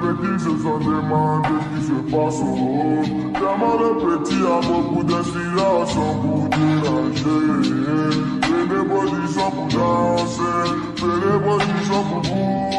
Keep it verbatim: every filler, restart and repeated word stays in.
mais qui se sont demandés qui se passe au haut. Tellement le petit a beaucoup d'inspiration pour déranger. Fais des positions pour danser, fais des positions pour bouger.